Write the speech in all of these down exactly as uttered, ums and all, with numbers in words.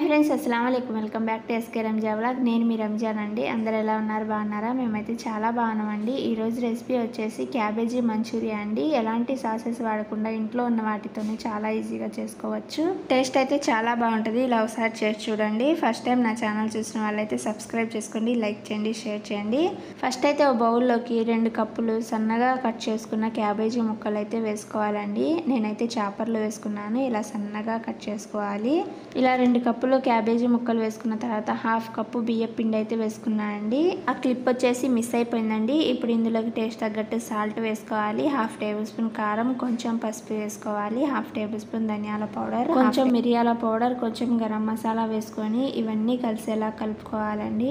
Friends అస్సలాము అలైకుం welcome back to SK Ramzan vlog. నేను మీ రంజాన్ అండి. అందరు ఎలా ఉన్నారు, బాగున్నారా? మేమైతే చాలా బాగున్నామండి. ఈరోజు రెసిపీ వచ్చేసి క్యాబేజీ మంచూరియా అండి. ఎలాంటి సాసెస్ వాడకుండా ఇంట్లో ఉన్న వాటితోనే చాలా ఈజీగా చేసుకోవచ్చు. టేస్ట్ అయితే చాలా బాగుంటుంది. ఇలా ఒకసారి చేసి చూడండి. ఫస్ట్ టైం నా ఛానల్ చూసిన వాళ్ళైతే సబ్స్క్రైబ్ చేసుకోండి, లైక్ చేయండి, షేర్ చేయండి. ఫస్ట్ అయితే ఒక బౌల్లోకి రెండు కప్పులు సన్నగా కట్ చేసుకున్న క్యాబేజీ ముక్కలు అయితే వేసుకోవాలండి. నేనైతే చాపర్లో వేసుకున్నాను. ఇలా సన్నగా కట్ చేసుకోవాలి. ఇలా రెండు కప్పులు క్యాబేజీ ముక్కలు వేసుకున్న తర్వాత హాఫ్ కప్పు బియ్యం పిండి అయితే వేసుకున్నానండి. ఆ క్లిప్ వచ్చేసి మిస్ అయిపోయిందండి. ఇప్పుడు ఇందులోకి టేస్ట్ తగ్గట్టు సాల్ట్ వేసుకోవాలి. హాఫ్ టేబుల్ స్పూన్ కారం, కొంచెం పసుపు వేసుకోవాలి, హాఫ్ టేబుల్ స్పూన్ ధనియాల పౌడర్, కొంచెం మిరియాల పౌడర్, కొంచెం గరం మసాలా వేసుకొని ఇవన్నీ కలిసేలా కలుపుకోవాలండి.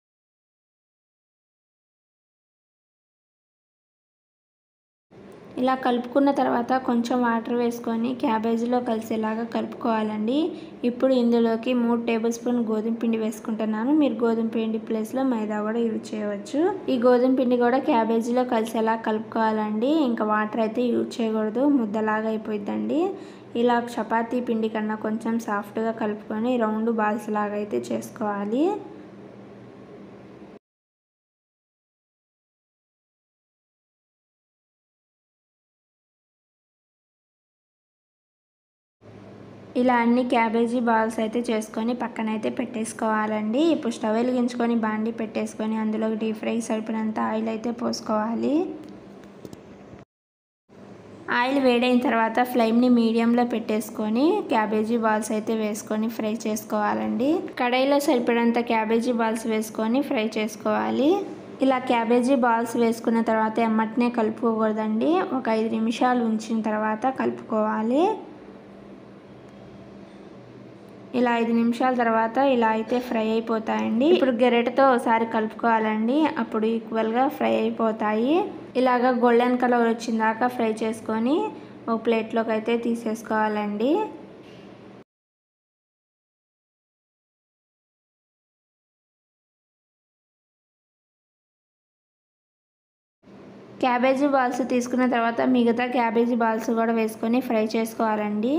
ఇలా కలుపుకున్న తర్వాత కొంచెం వాటర్ వేసుకొని క్యాబేజీలో కలిసేలాగా కలుపుకోవాలండి. ఇప్పుడు ఇందులోకి మూడు టేబుల్ స్పూన్ గోధుమ పిండి వేసుకుంటున్నాను. మీరు గోధుమ పిండి ప్లేస్లో మైదా కూడా యూజ్ చేయవచ్చు. ఈ గోధుమ పిండి కూడా క్యాబేజీలో కలిసేలా కలుపుకోవాలండి. ఇంకా వాటర్ అయితే యూజ్ చేయకూడదు, ముద్దలాగా అయిపోయిందండి. ఇలా చపాతీ పిండి కన్నా కొంచెం సాఫ్ట్గా కలుపుకొని రౌండ్ బాల్స్ లాగా అయితే చేసుకోవాలి. ఇలా అన్ని క్యాబేజీ బాల్స్ అయితే చేసుకొని పక్కన అయితే పెట్టేసుకోవాలండి. ఇప్పుడు స్టవ్ వెలిగించుకొని బాండి పెట్టేసుకొని అందులో డీప్ ఫ్రై సరిపడినంత ఆయిల్ అయితే పోసుకోవాలి. ఆయిల్ వేడైన తర్వాత ఫ్లేమ్ని మీడియంలో పెట్టేసుకొని క్యాబేజీ బాల్స్ అయితే వేసుకొని ఫ్రై చేసుకోవాలండి. కడాయిలో సరిపడినంత క్యాబేజీ బాల్స్ వేసుకొని ఫ్రై చేసుకోవాలి. ఇలా క్యాబేజీ బాల్స్ వేసుకున్న తర్వాత ఎమ్మటనే కలుపుకోకూడదండి. ఒక ఐదు నిమిషాలు ఉంచిన తర్వాత కలుపుకోవాలి. ఇలా ఐదు నిమిషాల తర్వాత ఇలా అయితే ఫ్రై అయిపోతాయండి. ఇప్పుడు గెరెటతో ఒకసారి కలుపుకోవాలండి. అప్పుడు ఈక్వల్గా ఫ్రై అయిపోతాయి. ఇలాగ గోల్డెన్ కలర్ వచ్చిన దాకా ఫ్రై చేసుకొని ఒక ప్లేట్లోకి అయితే తీసేసుకోవాలండి. క్యాబేజీ బాల్స్ తీసుకున్న తర్వాత మిగతా క్యాబేజీ బాల్స్ కూడా వేసుకొని ఫ్రై చేసుకోవాలండి.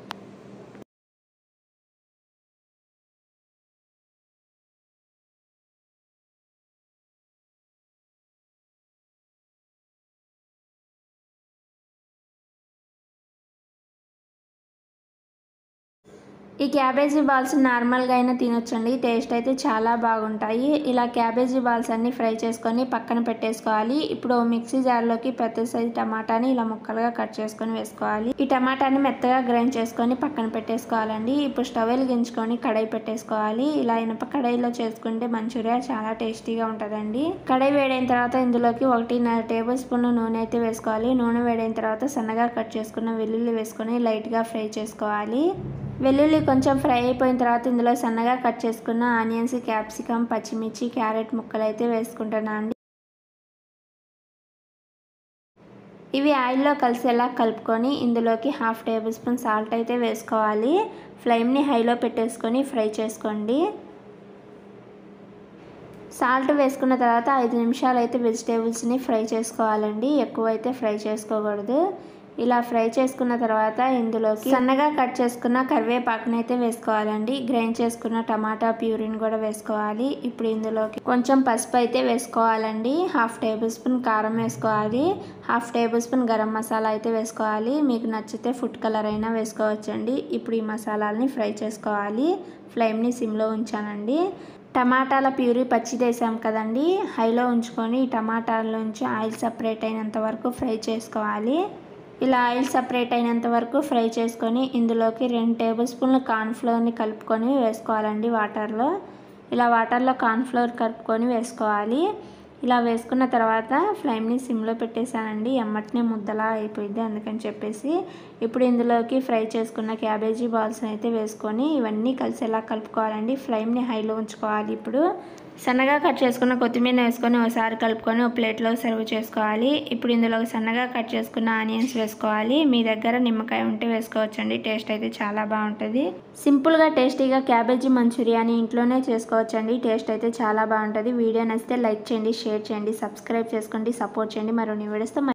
ఈ క్యాబేజీ బాల్స్ నార్మల్గా అయినా తినొచ్చండి. టేస్ట్ అయితే చాలా బాగుంటాయి. ఇలా క్యాబేజీ బాల్స్ అన్ని ఫ్రై చేసుకొని పక్కన పెట్టేసుకోవాలి. ఇప్పుడు మిక్సీ జార్లోకి పెద్ద సైజు టమాటాని ఇలా ముక్కలుగా కట్ చేసుకొని వేసుకోవాలి. ఈ టమాటాని మెత్తగా గ్రైండ్ చేసుకొని పక్కన పెట్టేసుకోవాలండి. ఇప్పుడు స్టవ్ వెలిగించుకొని కడాయి పెట్టేసుకోవాలి. ఇలా ఇనప కడాయిలో చేసుకుంటే మంచూరియా చాలా టేస్టీగా ఉంటుందండి. కడాయి వేడైన తర్వాత ఇందులోకి ఒకటిన్నర టేబుల్ స్పూన్ నూనె అయితే వేసుకోవాలి. నూనె వేడైన తర్వాత సన్నగా కట్ చేసుకున్న వెల్లుల్లి వేసుకొని లైట్గా ఫ్రై చేసుకోవాలి. వెల్లుల్లి కొంచెం ఫ్రై అయిపోయిన తర్వాత ఇందులో సన్నగా కట్ చేసుకున్న ఆనియన్స్, క్యాప్సికమ్, పచ్చిమిర్చి, క్యారెట్ ముక్కలు అయితే వేసుకుంటున్నాను. ఇవి ఆయిల్లో కలిసేలా కలుపుకొని ఇందులోకి హాఫ్ టేబుల్ స్పూన్ సాల్ట్ అయితే వేసుకోవాలి. ఫ్లేమ్ని హైలో పెట్టేసుకొని ఫ్రై చేసుకోండి. సాల్ట్ వేసుకున్న తర్వాత ఐదు నిమిషాలు అయితే వెజిటేబుల్స్ని ఫ్రై చేసుకోవాలండి. ఎక్కువ అయితే ఫ్రై చేసుకోకూడదు. ఇలా ఫ్రై చేసుకున్న తర్వాత ఇందులోకి సన్నగా కట్ చేసుకున్న కరివేపాకుని అయితే వేసుకోవాలండి. గ్రైండ్ చేసుకున్న టమాటా ప్యూరీని కూడా వేసుకోవాలి. ఇప్పుడు ఇందులోకి కొంచెం పసుపు అయితే వేసుకోవాలండి. హాఫ్ టేబుల్ స్పూన్ కారం వేసుకోవాలి. Half tablespoon garam masala అయితే వేసుకోవాలి. మీకు నచ్చితే ఫుడ్ కలర్ అయినా వేసుకోవచ్చండి. ఇప్పుడు ఈ మసాలాలని ఫ్రై చేసుకోవాలి. ఫ్లేమ్ని సిమ్లో ఉంచానండి. టమాటాల ప్యూరీ పచ్చిది వేసాం కదండి, హైలో ఉంచుకొని ఈ టమాటాల్లోంచి ఆయిల్ సపరేట్ అయినంత వరకు ఫ్రై చేసుకోవాలి. ఇలా ఆయిల్ సపరేట్ అయినంత వరకు ఫ్రై చేసుకొని ఇందులోకి రెండు టేబుల్ స్పూన్లు కార్న్ఫ్లోర్ని కలుపుకొని వేసుకోవాలండి వాటర్లో. ఇలా వాటర్లో కార్న్ఫ్లోర్ కలుపుకొని వేసుకోవాలి. ఇలా వేసుకున్న తర్వాత ఫ్లేమ్ని సిమ్లో పెట్టేశానండి. ఎమ్మటనే ముద్దలా అయిపోయింది, అందుకని చెప్పేసి ఇప్పుడు ఇందులోకి ఫ్రై చేసుకున్న క్యాబేజీ బాల్స్ అయితే వేసుకొని ఇవన్నీ కలిసేలా కలుపుకోవాలండి. ఫ్లేమ్ని హైలో ఉంచుకోవాలి. ఇప్పుడు సన్నగా కట్ చేసుకున్న కొత్తిమీర వేసుకొని ఒకసారి కలుపుకొని ఒక ప్లేట్లో సర్వ్ చేసుకోవాలి. ఇప్పుడు ఇందులో సన్నగా కట్ చేసుకున్న ఆనియన్స్ వేసుకోవాలి. మీ దగ్గర నిమ్మకాయ ఉంటే వేసుకోవచ్చండి. టేస్ట్ అయితే చాలా బాగుంటుంది. సింపుల్గా టేస్టీగా క్యాబేజీ మంచూరియాని ఇంట్లోనే చేసుకోవచ్చండి. టేస్ట్ అయితే చాలా బాగుంటుంది. వీడియో నచ్చితే లైక్ చేయండి, షేర్ చేయండి, సబ్స్క్రైబ్ చేసుకోండి, సపోర్ట్ చేయండి. మరో వీడియోస్తో